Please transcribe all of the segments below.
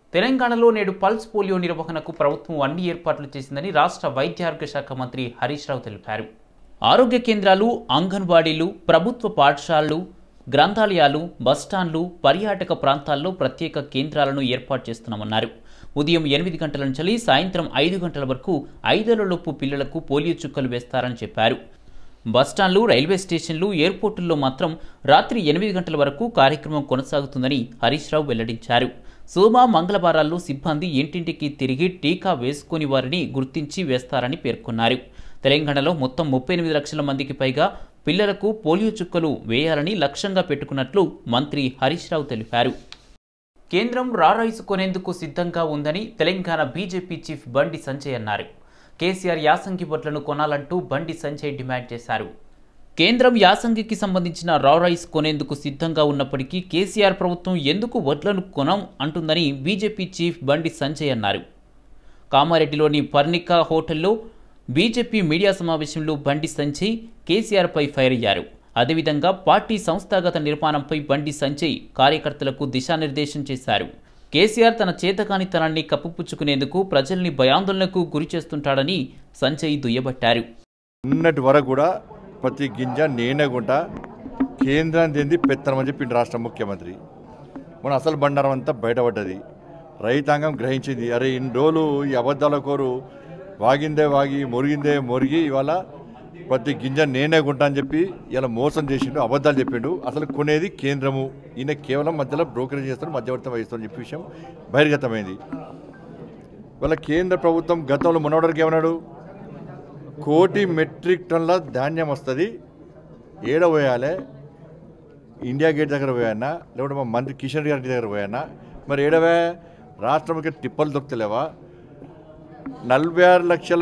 తెలంగాణలో నేడు pulse polio నిర్వహణకు ప్రభుత్వం అన్ని ఏర్పాట్లు చేసిందని రాష్ట్ర వైద్య ఆరోగ్య శాఖ మంత్రి హరీష్ రావు తెలిపారు. ఆరోగ్య కేంద్రాలు, అంగన్వాడీలు, ప్రభుత్వ పాఠశాలలు, గ్రంథాలయాలు, బస్టాండ్లు, పర్యాటక ప్రాంతాల్లో ప్రత్యేక కేంద్రాలను ఏర్పాటు చేస్తున్నామన్నారు. ఉదయం 8 గంటల నుంచి సాయంత్రం 5 గంటల వరకు 5 ఏళ్లలోపు పిల్లలకు పోలియో చుక్కలు వేస్తారని చెప్పారు. బస్టాండ్లు, రైల్వే స్టేషన్లు, ఎయిర్పోర్టుల్లో మాత్రం రాత్రి 8 గంటల వరకు కార్యక్రమం కొనసాగుతుందని హరీష్ రావు వెల్లడించారు. సోమ, మంగళవారాల్లో సిబ్బంది ఇంటింటికి తిరిగి టీకా వేసుకుని వారిని గుర్తించి వేస్తారని పేర్కొన్నారు. తెలంగాణలో మొత్తం 38 లక్షల మందికి పైగా పిల్లలకు పోలియో చుక్కలు వేయాలని లక్ష్యంగా పెట్టుకున్నట్లు మంత్రి హరీష్ రావు తెలిపారు. కేంద్రం రైస్ కొనేందుకు సిద్ధంగా ఉందని తెలంగాణ బీజేపీ చీఫ్ బండి సంజయ్ అన్నారు. కేసీఆర్ యాసంగి వడ్లను కొనాలంటూ బండి సంజయ్ డిమాండ్ చేశారు. కేంద్రం యాసంగికి సంబంధించిన రైస్ కొనేందుకు సిద్ధంగా ఉన్నప్పటికీ కేసీఆర్ ప్రభుత్వం ఎందుకు వడ్లను కొనం అంటుందని బీజేపీ చీఫ్ బండి సంజయ్ అన్నారు. కామారెడ్డిలోని పర్ణికా హోటల్లో బీజేపీ మీడియా సమావేశంలో బండి సంజయ్ కేసీఆర్పై ఫైర్ అయ్యారు. అదేవిధంగా పార్టీ సంస్థాగత నిర్మాణంపై బండి సంజయ్ కార్యకర్తలకు దిశానిర్దేశం చేశారు. కేసీఆర్ తన చేతకానితనాన్ని కప్పుపుచ్చుకునేందుకు ప్రజల్ని భయాందోళనకు గురి చేస్తుంటాడని సంజయ్ దుయ్యబట్టారు. ఉన్నటి వరకు కూడా ప్రతి గింజ నేనేగుంటా కేంద్రాన్ని చెంది పెత్తనమని చెప్పింది రాష్ట్ర ముఖ్యమంత్రి. మన అసలు బండారం అంతా బయటపడ్డది. రైతాంగం గ్రహించింది. అరే ఇన్ని రోజులు ఈ అబద్ధాల కోరు వాగిందే వాగి మురిగిందే మురిగి ఇవాళ ప్రతి గింజ నేనే కొంటా అని చెప్పి ఇలా మోసం చేసిండు, అబద్ధాలు చెప్పిండు. అసలు కొనేది కేంద్రము, ఈయన కేవలం మధ్యలో బ్రోకరేజ్ చేస్తాడు, మధ్యవర్తం వహిస్తాడు చెప్పే విషయం బహిర్గతమైంది. ఇవాళ కేంద్ర ప్రభుత్వం గతంలో మొన్నటివరకు ఏమన్నాడు, 1 కోటి మెట్రిక్ టన్నుల ధాన్యం వస్తుంది, ఏడ పోయాలి, ఇండియా గేట్ దగ్గర పోయానా, లేకుంటే మా మంత్రి కిషన్ రెడ్డి గారి దగ్గర పోయానా, మరి ఏడవే రాష్ట్రంకి టిప్పలు దొరుకుతలేవా, 46 లక్షల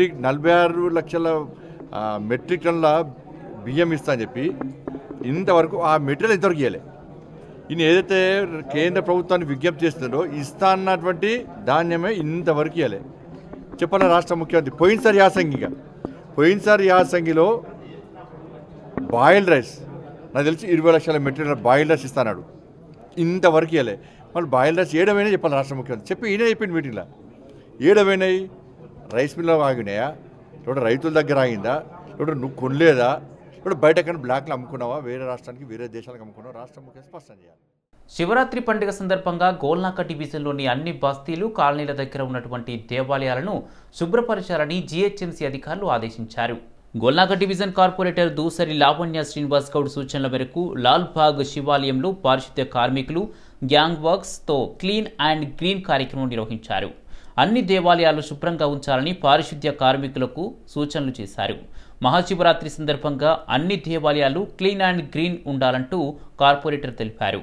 మెట్రిక్ టన్నుల బియ్యం ఇస్తా అని చెప్పి ఇంతవరకు ఆ మెటీరియల్ ఇంతవరకు ఇవ్వలే. ఈయన ఏదైతే కేంద్ర ప్రభుత్వాన్ని విజ్ఞప్తి చేస్తుందో ఇస్తా అన్నటువంటి ధాన్యమే ఇంతవరకు ఇవ్వలే. చెప్పాలి రాష్ట్ర ముఖ్యమంత్రి. పోయినసారి యాసంగిలో బాయిల్డ్ రైస్ నాకు తెలిసి 20 లక్షల మెటీరియల్ బాయిల్డ్ రైస్ ఇస్తాడు, ఇంతవరకు ఇవ్వలే. వాళ్ళు బాయిల్డ్ రైస్ ఏడవైనా చెప్పాలి రాష్ట్ర ముఖ్యమంత్రి. చెప్పి ఈయన చెప్పింది మీటింగ్లో. ఏడవైనాయి రైస్ మిల్లో ఆగినాయా, లేకపోతే రైతుల దగ్గర ఆగిందా, లేకపోతే నువ్వు కొనలేదా, లేకపోతే బయట ఎక్కడ బ్లాక్లో అమ్ముకున్నావా, వేరే రాష్ట్రానికి వేరే దేశాలకు అమ్ముకున్నావా, రాష్ట్ర ముఖ్యమంత్రి స్పష్టం చేయాలి. శివరాత్రి పండుగ సందర్భంగా గోల్నాక డివిజన్లోని అన్ని బస్తీలు, కాలనీల దగ్గర ఉన్నటువంటి దేవాలయాలను శుభ్రపరచాలని జీహెచ్ఎంసీ అధికారులు ఆదేశించారు. గోల్నాక డివిజన్ కార్పొరేటర్ దూసరి లావణ్య శ్రీనివాస్ గౌడ్ సూచనల మేరకు లాల్బాగ్ శివాలయంలో పారిశుద్ధ్య కార్మికులు గ్యాంగ్ వర్క్స్తో క్లీన్ అండ్ గ్రీన్ కార్యక్రమం నిర్వహించారు. అన్ని దేవాలయాలు శుభ్రంగా ఉంచాలని పారిశుద్ధ్య కార్మికులకు సూచనలు చేశారు. మహాశివరాత్రి సందర్భంగా అన్ని దేవాలయాలు క్లీన్ అండ్ గ్రీన్ ఉండాలంటూ కార్పొరేటర్ తెలిపారు.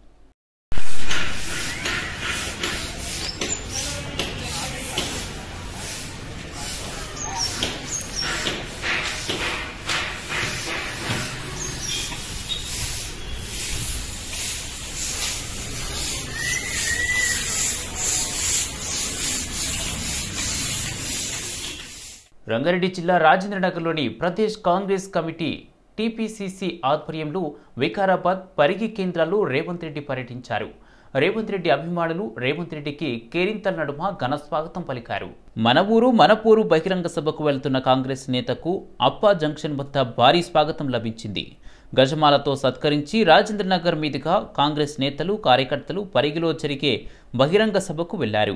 రంగారెడ్డి జిల్లా రాజేంద్రనగర్లోని ప్రదేశ్ కాంగ్రెస్ కమిటీ టీపీసీసీ ఆధ్వర్యంలో వికారాబాద్, పరిగి కేంద్రాల్లో రేవంత్ రెడ్డి పర్యటించారు. రేవంత్ రెడ్డి అభిమానులు రేవంత్ రెడ్డికి కేరింతల నడుమ ఘన స్వాగతం పలికారు. మన ఊరు మనపూరు బహిరంగ సభకు వెళ్తున్న కాంగ్రెస్ నేతకు అప్పా జంక్షన్ వద్ద భారీ స్వాగతం లభించింది. గజమాలతో సత్కరించి రాజేంద్రనగర్ మీదుగా కాంగ్రెస్ నేతలు, కార్యకర్తలు పరిగిలో జరిగే బహిరంగ సభకు వెళ్లారు.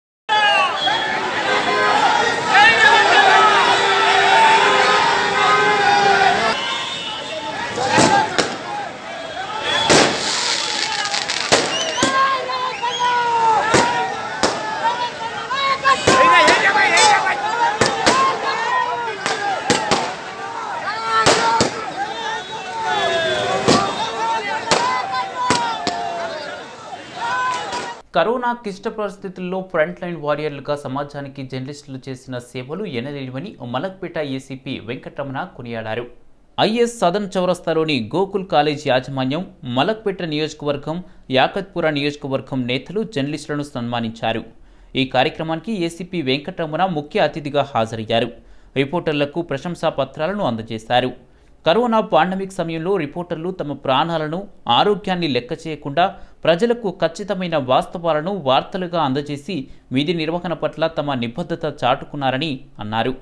కరోనా క్లిష్ట పరిస్థితుల్లో ఫ్రంట్ లైన్ వారియర్లుగా సమాజానికి జర్నలిస్టులు చేసిన సేవలు ఎనలేనివని మలక్పేట ఏసీపీ వెంకటరమణ కొనియాడారు. ఐఎస్ సదన్ చౌరస్తాలోని గోకుల్ కాలేజ్ యాజమాన్యం, మలక్పేట నియోజకవర్గం, యాకత్పుర నియోజకవర్గం నేతలు జర్నలిస్టులను సన్మానించారు. ఈ కార్యక్రమానికి ఏసీపీ వెంకటరమణ ముఖ్య అతిథిగా హాజరయ్యారు. రిపోర్టర్లకు ప్రశంసా పత్రాలను అందజేశారు. కరోనా పాండమిక్ సమయంలో రిపోర్టర్లు తమ ప్రాణాలను ఆరోగ్యాన్ని లెక్క చేయకుండా ప్రజలకు ఖచ్చితమైన వాస్తవాలను వార్తలుగా అందజేసి విధి నిర్వహణ పట్ల తమ నిబద్ధత చాటుకున్నారని అన్నారు.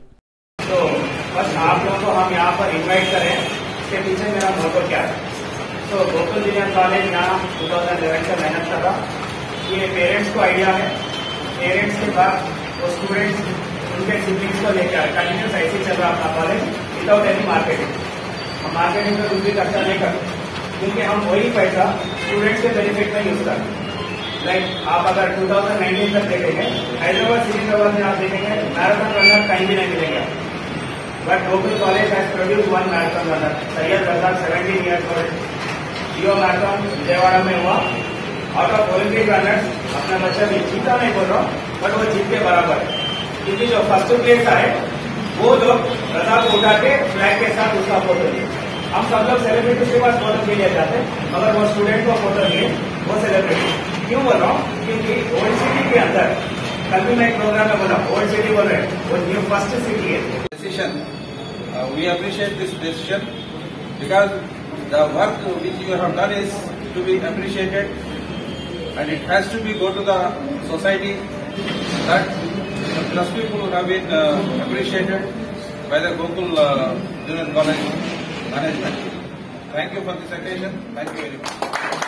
उनके सिबलिंग्स को लेकर कंटिन्यूस ऐसे चल रहा अपना कॉलेज विदाउट एनी मार्केटिंग. हम मार्केटिंग में कुछ भी खर्चा नहीं करते क्योंकि हम वही पैसा स्टूडेंट्स के बेनिफिट में यूज करते हैं. लाइक आप अगर 2019 तक देखेंगे हैदराबाद सिकंदराबाद में आप देखेंगे मैराथन रनर कहीं भी नहीं मिलेंगे. But Gokul college has produce one marathon runner. Syed Razak 17 years old. Rio marathon Vijayawada में हुआ. आउट ऑफ ओलंपिक रनर्स अपना बच्चा भी जीता नहीं बोल रहा हूँ बट वो जीत के बराबर है क्योंकि जो फर्स्ट प्लेस आए वो लोग रजा को उठा के फ्लैग के साथ उसका फोटो लिए. हम सब लोग सेलिब्रिटी के पास फोटो के लिए जाते हैं मगर वो स्टूडेंट को फोटो लिए वो सेलिब्रिटी. क्यों बोल रहा हूँ क्योंकि ओल्ड सिटी के अंदर कल भी मैं एक प्रोग्राम में बोला ओल्ड सिटी बोल रहे वो न्यू फर्स्ट सिटी है. Decision. We appreciate this decision because the work which you have done is to be appreciated and it has to be go to the society that the plus people have been appreciated by the Gokul Junior College management. Thank you for this occasion. Thank you very much.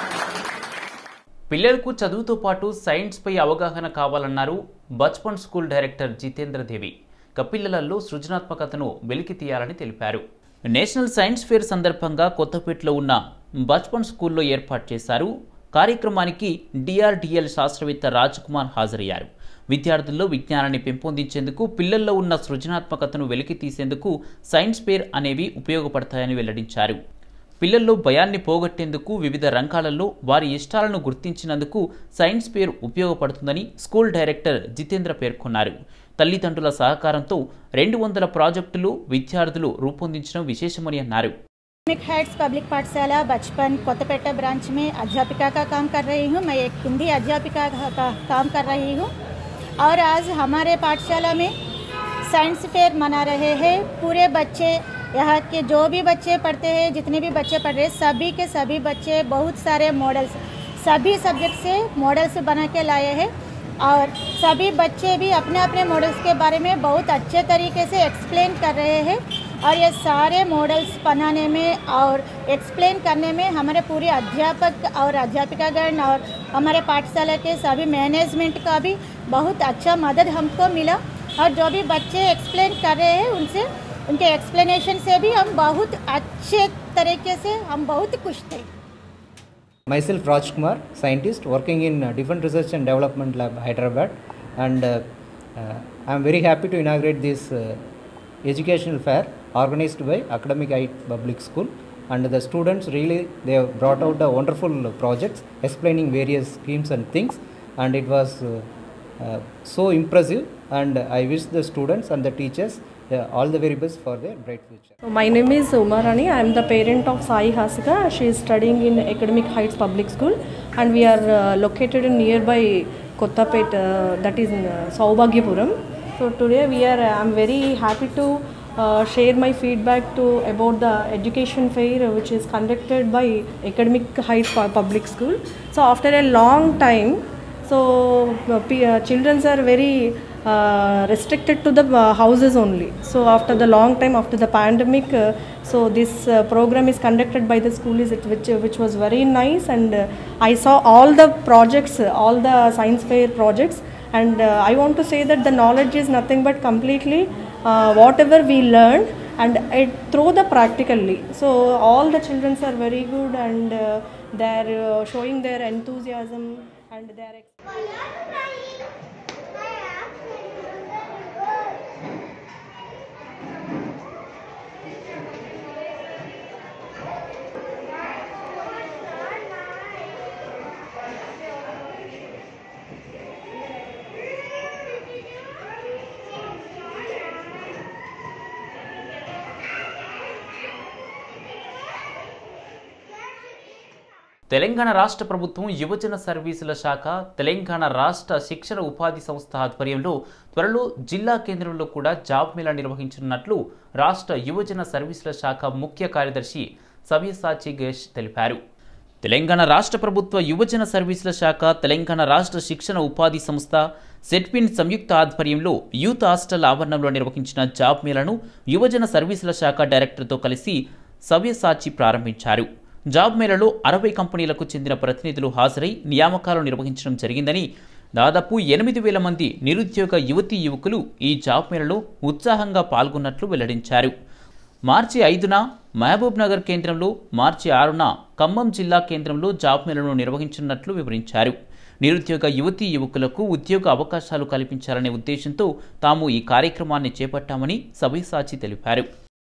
పిల్లలకు చదువుతో పాటు science పై అవగాహన కావాలన్నారు Bachpan school director Jitendra Devi. పిల్లలలో సృజనాత్మకతను వెలికి తీయాలని తెలిపారు. నేషనల్ సైన్స్ ఫేర్ సందర్భంగా కొత్తపేటలో ఉన్న బచ్పన్ స్కూల్లో ఏర్పాటు చేశారు. కార్యక్రమానికి డిఆర్డిఎల్ శాస్త్రవేత్త రాజ్ కుమార్ హాజరయ్యారు. విద్యార్థుల్లో విజ్ఞానాన్ని పెంపొందించేందుకు పిల్లల్లో ఉన్న సృజనాత్మకతను వెలికి తీసేందుకు సైన్స్ ఫేర్ అనేవి ఉపయోగపడతాయని వెల్లడించారు. పిల్లల్లో భయాన్ని పోగొట్టేందుకు వివిధ రంగాలలో వారి ఇష్టాలను గుర్తించినందుకు సైన్స్ ఫేర్ ఉపయోగపడుతుందని స్కూల్ డైరెక్టర్ జితేంద్ర పేర్కొన్నారు. తల్లిదండ్రుల సహకారంతో 200 ప్రాజెక్టులు విద్యార్థులు రూపొందించడం విశేషమని అన్నారు. एकेडमिक हाइट्स पब्लिक पाठशाला बचपन कोत्तपेटा ब्रांच में अध्यापिका का काम कर रही हूँ. मैं एक हिंदी अध्यापिका का काम कर रही हूँ और आज हमारे पाठशाला में साइंस फेयर मना रहे हैं. पूरे बच्चे यहाँ के जो भी बच्चे पढ़ते हैं जितने भी बच्चे पढ़ रहे हैं सभी के सभी बच्चे बहुत सारे मॉडल्स सभी सब्जेक्ट से मॉडल्स बना के लाए हैं और सभी बच्चे भी अपने अपने मॉडल्स के बारे में बहुत अच्छे तरीके से एक्सप्लेन कर रहे हैं. और ये सारे मॉडल्स बनाने में और एक्सप्लेन करने में हमारे पूरे अध्यापक और अध्यापिकागण और हमारे पाठशाला के सभी मैनेजमेंट का भी बहुत अच्छा मदद हमको मिला. और जो भी बच्चे एक्सप्लेन कर रहे हैं उनसे उनके एक्सप्लेनेशन से भी हम बहुत अच्छे तरीके से हम बहुत खुश थे. Myself Raj Kumar, scientist working in Defense Research and Development Lab, Hyderabad, and I am very happy to inaugurate this educational fair organized by Academic Heights Public School, and the students really they have brought out a wonderful projects explaining various schemes and things, and it was so impressive, and I wish the students and the teachers all the very best for their bright future. My name is Uma Rani. I am the parent of Sai Hasika. She is studying in Academic Heights Public School and we are located in nearby Kottapet, that is in Saubhagyapuram. So today I am very happy to share my feedback about the education fair which is conducted by Academic Heights Public School. So after a long time, so children are very restricted to the houses only. So after the long time, after the pandemic, so this program is conducted by the school which was very nice, and I saw all the projects, all the science fair projects, and I want to say that the knowledge is nothing but completely whatever we learned and through the practically. So all the children are very good and they are showing their enthusiasm and their Telangana రాష్ట్ర ప్రభుత్వం యువజన సర్వీసుల శాఖ తెలంగాణ రాష్ట్ర శిక్షణ ఉపాధి సంస్థ ఆధ్వర్యంలో త్వరలో జిల్లా కేంద్రంలో కూడా జాబ్ మేళా నిర్వహించనున్నట్లు రాష్ట్ర యువజన సర్వీసుల శాఖ ముఖ్య కార్యదర్శి సవ్యసాచి గణేష్ తెలిపారు. తెలంగాణ రాష్ట్ర ప్రభుత్వ యువజన సర్వీసుల శాఖ తెలంగాణ రాష్ట్ర శిక్షణ ఉపాధి సంస్థ సెట్పిన్ సంయుక్త ఆధ్వర్యంలో యూత్ హాస్టల్ ఆవరణంలో నిర్వహించిన జాబ్ మేళాను యువజన సర్వీసుల శాఖ డైరెక్టర్తో కలిసి సవ్యసాచి ప్రారంభించారు. జాబ్ మేళాలో 60 కంపెనీలకు చెందిన ప్రతినిధులు హాజరై నియామకాలు నిర్వహించడం జరిగిందని, దాదాపు 8,000 మంది నిరుద్యోగ యువతీ యువకులు ఈ జాబ్ మేళాలో ఉత్సాహంగా పాల్గొన్నట్లు వెల్లడించారు. మార్చి 5న మహబూబ్ నగర్ కేంద్రంలో, మార్చి 6న ఖమ్మం జిల్లా కేంద్రంలో జాబ్ మేళాను నిర్వహించనున్నట్లు వివరించారు. నిరుద్యోగ యువతీ యువకులకు ఉద్యోగ అవకాశాలు కల్పించాలనే ఉద్దేశంతో తాము ఈ కార్యక్రమాన్ని చేపట్టామని సవ్యసాచి తెలిపారు.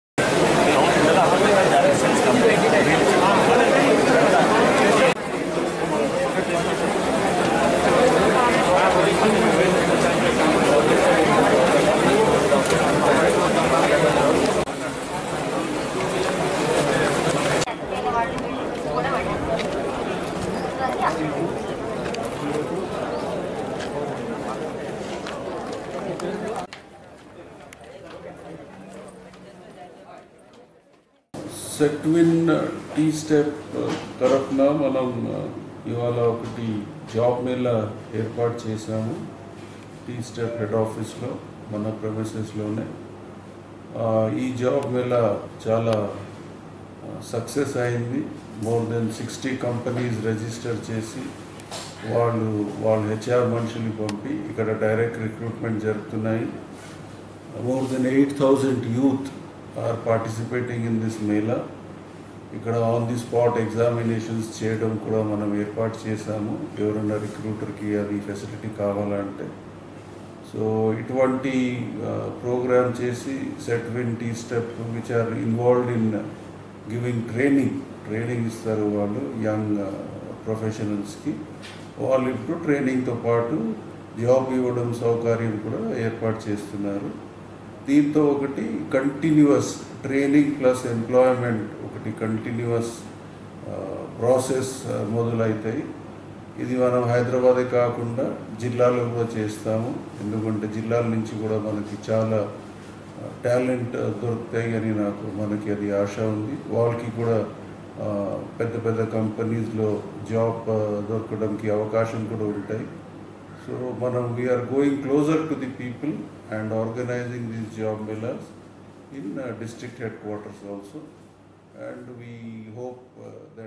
సెట్విన్ టీ స్టెప్ తరఫున మనం ఇవాళ ఒకటి జాబ్ మేళా ఏర్పాటు చేశాము. టీ స్టెప్ హెడ్ ఆఫీస్లో మన ప్రెమిసెస్లోనే. ఈ జాబ్ మేళా చాలా సక్సెస్ అయింది. మోర్ దెన్ 60 కంపెనీస్ రిజిస్టర్ చేసి వాళ్ళ హెచ్ఆర్ మనుషుల్ని పంపి ఇక్కడ డైరెక్ట్ రిక్రూట్మెంట్ జరుగుతున్నాయి. More than 8,000 youth are participating in this mela. ఇక్కడ ఆన్ ది స్పాట్ ఎగ్జామినేషన్స్ చేయడం కూడా మనం ఏర్పాటు చేశాము, ఎవరైనా రిక్రూటర్కి అది ఫెసిలిటీ కావాలంటే. సో ఇటువంటి ప్రోగ్రామ్ చేసి Setwin T step which are involved in giving training ఇస్తారు వాళ్ళు యంగ్ ప్రొఫెషనల్స్కి. వాళ్ళు ఇప్పుడు ట్రైనింగ్తో పాటు జాబ్ ఇవ్వడం సౌకర్యం కూడా ఏర్పాటు చేస్తున్నారు. దీంతో ఒకటి కంటిన్యూస్ ట్రైనింగ్ ప్లస్ ఎంప్లాయ్మెంట్ ఒకటి కంటిన్యూస్ ప్రాసెస్ మొదలవుతాయి. ఇది మనం హైదరాబాదే కాకుండా జిల్లాలో కూడా చేస్తాము. ఎందుకంటే జిల్లాల నుంచి కూడా మనకి చాలా టాలెంట్ దొరుకుతాయి అని మనకి అది ఆశ ఉంది. వాళ్ళకి కూడా పెద్ద పెద్ద కంపెనీస్లో జాబ్ దొరకడానికి అవకాశం కూడా ఉంటాయి. So we are going closer to the people and organizing these job melas in district headquarters also, and we hope that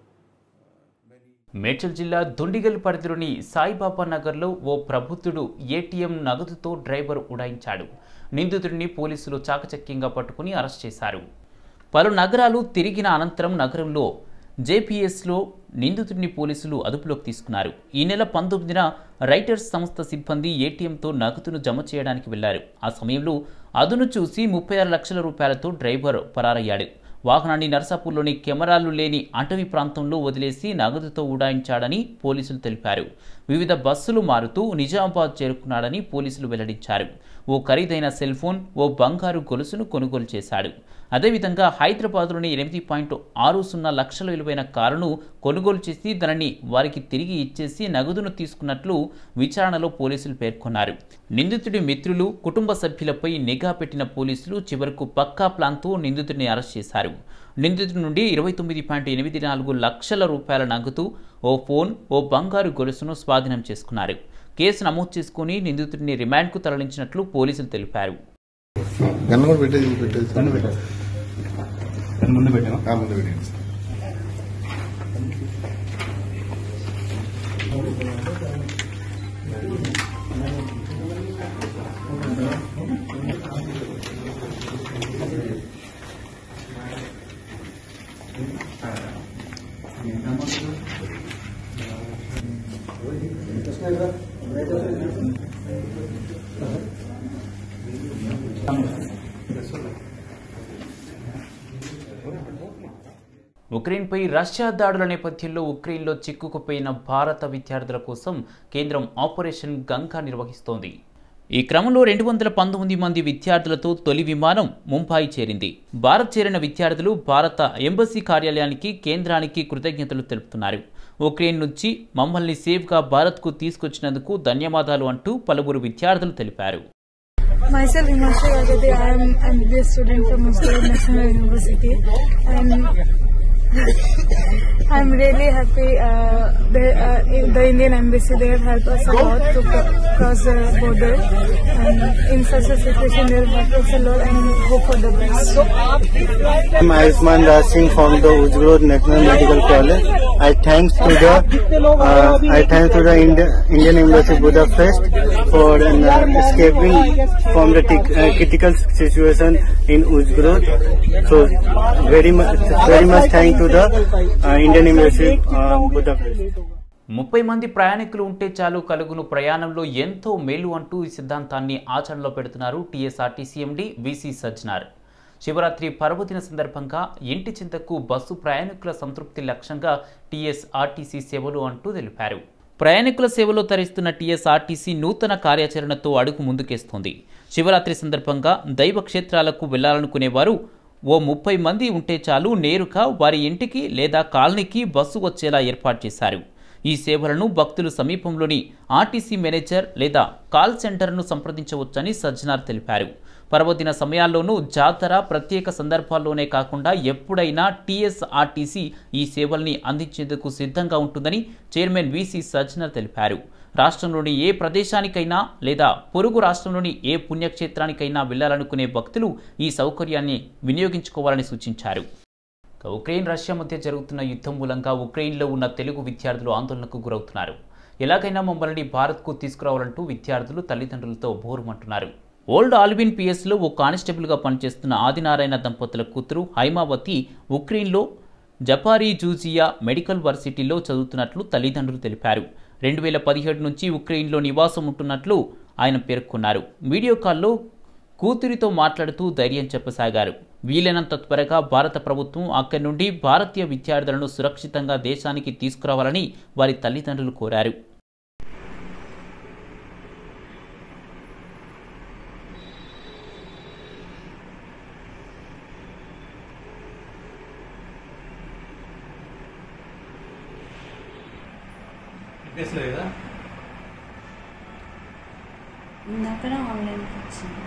many. Medchal జిల్లా దుండిగల్ పరిధిలోని సాయిబాబా నగర్లో ఓ ప్రబుద్ధుడు ఏటీఎం నగదుతో డ్రైవర్ ఉడాయించాడు. నిందితుడిని పోలీసులు చాకచక్యంగా పట్టుకుని అరెస్ట్ చేశారు. పలు నగరాలు తిరిగిన అనంతరం నగరంలో జేపీఎస్లో నిందితుడిని పోలీసులు అదుపులోకి తీసుకున్నారు. ఈ నెల 19న రైటర్స్ సంస్థ సిబ్బంది ఏటీఎంతో నగదును జమ చేయడానికి వెళ్లారు. ఆ సమయంలో అదును చూసి 36 లక్షల రూపాయలతో డ్రైవర్ పరారయ్యాడు. వాహనాన్ని నర్సాపూర్లోని కెమెరాలు లేని అటవీ ప్రాంతంలో వదిలేసి నగదుతో ఉడాయించాడని పోలీసులు తెలిపారు. వివిధ బస్సులు మారుతూ నిజామాబాద్ చేరుకున్నాడని పోలీసులు వెల్లడించారు. ఓ ఖరీదైన సెల్ ఫోన్, ఓ బంగారు గొలుసును కొనుగోలు చేశాడు. అదేవిధంగా హైదరాబాద్లోని 8.60 లక్షల విలువైన కారును కొనుగోలు చేసి దానిని వారికి తిరిగి ఇచ్చేసి నగదును తీసుకున్నట్లు విచారణలో పోలీసులు పేర్కొన్నారు. నిందితుడి మిత్రులు, కుటుంబ సభ్యులపై నిఘా పెట్టిన పోలీసులు చివరకు పక్కా ప్లాన్తో నిందితుడిని అరెస్ట్ చేశారు. నిందితుడి నుండి 29.84 లక్షల రూపాయల నగదు, ఓ ఫోన్, ఓ బంగారు గొలుసును స్వాధీనం చేసుకున్నారు. కేసు నమోదు చేసుకుని నిందితుడిని రిమాండ్కు తరలించినట్లు పోలీసులు తెలిపారు. ఉక్రెయిన్పై రష్యా దాడుల నేపథ్యంలో ఉక్రెయిన్లో చిక్కుకుపోయిన భారత విద్యార్థుల కోసం కేంద్రం ఆపరేషన్ గంగా నిర్వహిస్తోంది. ఈ క్రమంలో 219 మంది విద్యార్థులతో తొలి విమానం ముంబాయి చేరింది. భారత్ చేరిన విద్యార్థులు భారత ఎంబసీ కార్యాలయానికి, కేంద్రానికి కృతజ్ఞతలు తెలుపుతున్నారు. ఉక్రెయిన్ నుంచి మమ్మల్ని సేఫ్గా భారత్కు తీసుకొచ్చినందుకు ధన్యవాదాలు అంటూ పలువురు విద్యార్థులు తెలిపారు. Myself, Himanshu Yagade. I am MBA student from Moscow National University, and I am really happy. The Indian Embassy there helped us a lot to cross the border, and in such a situation, they helped us a lot and hope for the best. I am Ayushman Raj Singh from the Uzgrod National Medical College. I thanks to the Indian Embassy Budapest for escaping from the critical situation in Uzgrod. So very much thank to the Indian Embassy Budapest. 30 మంది ప్రయాణికులు ఉంటే చాలు కలుగును ప్రయాణంలో ఎంతో మేలు అంటూ ఈ సిద్ధాంతాన్ని ఆచరణలో పెడుతున్నారు TSRTC MD VC Sajjanar. Shivaratri పర్వదిన సందర్భంగా ఇంటి చింతకు బస్సు ప్రయాణికుల సంతృప్తి లక్ష్యంగా టీఎస్ఆర్టీసీ సేవలు అంటూ తెలిపారు. ప్రయాణికుల సేవలో తరిస్తున్న టీఎస్ఆర్టీసీ నూతన కార్యాచరణతో అడుగు ముందుకేస్తోంది. శివరాత్రి సందర్భంగా దైవ క్షేత్రాలకు వెళ్లాలనుకునేవారు ఓ 30 మంది ఉంటే చాలు నేరుగా వారి ఇంటికి లేదా కాలనీకి బస్సు వచ్చేలా ఏర్పాటు చేశారు. ఈ సేవలను భక్తులు సమీపంలోని ఆర్టీసీ మేనేజర్ లేదా కాల్ సెంటర్ను సంప్రదించవచ్చని సజ్జనార్ తెలిపారు. పర్వదిన సమయాల్లోనూ జాతర, ప్రత్యేక సందర్భాల్లోనే కాకుండా ఎప్పుడైనా టీఎస్ఆర్టీసీ ఈ సేవల్ని అందించేందుకు సిద్ధంగా ఉంటుందని చైర్మన్ వీసీ సజ్జనార్ తెలిపారు. రాష్ట్రంలోని ఏ ప్రదేశానికైనా లేదా పొరుగు రాష్ట్రంలోని ఏ పుణ్యక్షేత్రానికైనా వెళ్లాలనుకునే భక్తులు ఈ సౌకర్యాన్ని వినియోగించుకోవాలని సూచించారు. ఉక్రెయిన్ రష్యా మధ్య జరుగుతున్న యుద్ధం మూలంగా ఉక్రెయిన్లో ఉన్న తెలుగు విద్యార్థులు ఆందోళనకు గురవుతున్నారు. ఎలాగైనా మమ్మల్ని భారత్కు తీసుకురావాలంటూ విద్యార్థులు తల్లిదండ్రులతో బోరుమంటున్నారు. ఓల్డ్ ఆల్విన్ పిఎస్లో ఓ కానిస్టేబుల్గా పనిచేస్తున్న ఆదినారాయణ దంపతుల కూతురు హైమావతి ఉక్రెయిన్లో జపారిజూజియా మెడికల్ వర్సిటీలో చదువుతున్నట్లు తల్లిదండ్రులు తెలిపారు. 2017 నుంచి ఉక్రెయిన్లో నివాసం ఉంటున్నట్లు ఆయన పేర్కొన్నారు. వీడియో కాల్లో కూతురితో మాట్లాడుతూ ధైర్యం చెప్పసాగారు. వీలైనంత త్వరగా భారత ప్రభుత్వం అక్కడి నుండి భారతీయ విద్యార్థులను సురక్షితంగా దేశానికి తీసుకురావాలని వారి తల్లిదండ్రులు కోరారు. ఇందాకనే ఆన్లైన్కి వచ్చింది.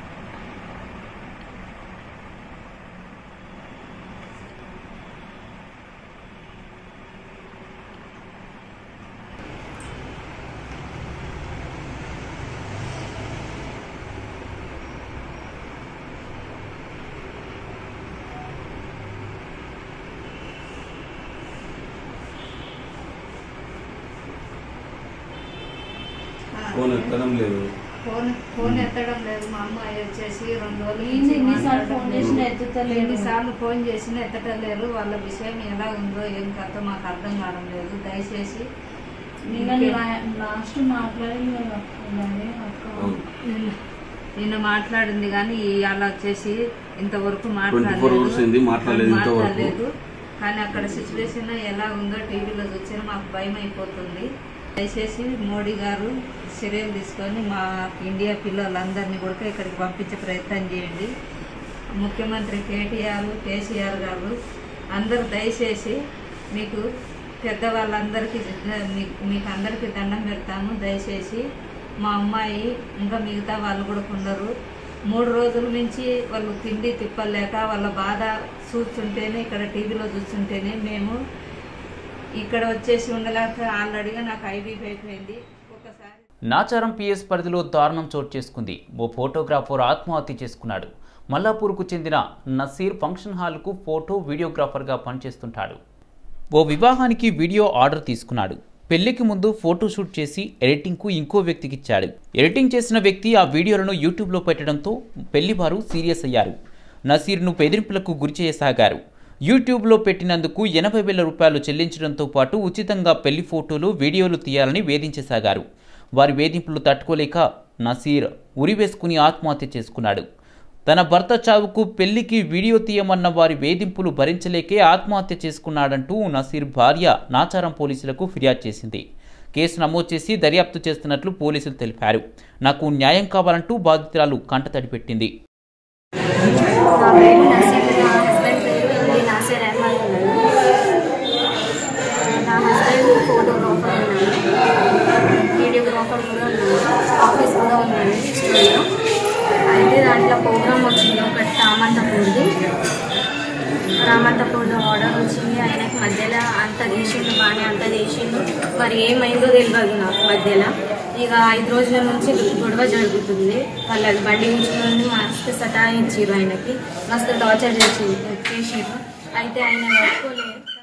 ఫోన్ ఎత్తడం లేదు. ఫోన్ ఎత్తడం లేదు. మా అమ్మాయి వచ్చేసి 2 రోజులు ఎన్నిసార్లు ఫోన్ చేసినా ఎత్తడం లేదు. వాళ్ళ విషయం ఎలా ఉందో ఏం కథ మాకు అర్థం కావడం లేదు. దయచేసి లాస్ట్ నిన్న మాట్లాడింది కానీ అలా వచ్చేసి ఇంతవరకు మాట్లాడలేదు. కానీ అక్కడ సిచ్యువేషన్ ఎలా ఉందో టీవీలో చూసినా మాకు భయం అయిపోతుంది. దయచేసి మోడీ గారు చర్యలు తీసుకొని మా ఇండియా పిల్లలందరినీ కూడా ఇక్కడికి పంపించే ప్రయత్నం చేయండి. ముఖ్యమంత్రి కేసీఆర్ గారు అందరూ దయచేసి మీకు పెద్దవాళ్ళందరికీ మీకు అందరికీ దండం పెడతాము. దయచేసి మా అమ్మాయి ఇంకా మిగతా వాళ్ళు కూడా కొందరు 3 రోజుల నుంచి వాళ్ళు తిండి తిప్పలేక వాళ్ళ బాధ చూస్తుంటేనే ఇక్కడ టీవీలో చూస్తుంటేనే మేము ఇక్కడ వచ్చేసి ఉండలేక ఆల్రెడీగా నాకు ఐబీపీ అయిపోయింది. ఒకసారి నాచారం పిఎస్ పరిధిలో దారుణం చోటు చేసుకుంది. ఓ ఫోటోగ్రాఫర్ ఆత్మహత్య చేసుకున్నాడు. మల్లాపూర్కు చెందిన నసీర్ ఫంక్షన్ హాల్కు ఫోటో వీడియోగ్రాఫర్గా పనిచేస్తుంటాడు. ఓ వివాహానికి వీడియో ఆర్డర్ తీసుకున్నాడు. పెళ్లికి ముందు ఫోటోషూట్ చేసి ఎడిటింగ్కు ఇంకో వ్యక్తికి ఇచ్చాడు. ఎడిటింగ్ చేసిన వ్యక్తి ఆ వీడియోలను యూట్యూబ్లో పెట్టడంతో పెళ్లివారు సీరియస్ అయ్యారు. నసీర్ను బెదిరింపులకు గురిచేయసాగారు. యూట్యూబ్లో పెట్టినందుకు 80,000 రూపాయలు చెల్లించడంతో పాటు ఉచితంగా పెళ్లి ఫోటోలు, వీడియోలు తీయాలని వేధించసాగారు. వారి వేధింపులు తట్టుకోలేక నసీర్ ఉరివేసుకుని ఆత్మహత్య చేసుకున్నాడు. తన భర్త చావుకు పెళ్లికి వీడియో తీయమన్న వారి వేధింపులు భరించలేకే ఆత్మహత్య చేసుకున్నాడంటూ నసీర్ భార్య నాచారం పోలీసులకు ఫిర్యాదు చేసింది. కేసు నమోదు చేసి దర్యాప్తు చేస్తున్నట్లు పోలీసులు తెలిపారు. నాకు న్యాయం కావాలంటూ బాధితురాలు కంటతడి పెట్టింది. నా హస్బెండ్ ఫోటోగ్రాఫర్ ఉన్నాడు, వీడియోగ్రాఫర్ కూడా ఉన్నాడు, ఆఫీస్ కూడా ఉన్నాడు స్టూడియో. అయితే దాంట్లో ప్రోగ్రామ్ వచ్చింది ఒకటి రామంతపూర్లో ఆర్డర్ వచ్చింది. ఆయనకు మధ్యలో అంత చేసిండు, బాగానే అంత చేసిండు, మరి ఏమైందో తెలియదు నాకు. మధ్యలో ఇక 5 రోజుల నుంచి గొడవ జరుగుతుంది. వాళ్ళ బండి ఉంచుకొని మస్తు సతాయించారు, ఆయనకి మస్తు టార్చర్ చేసిరు. అయితే ఆయన ఒప్పుకోలేదు.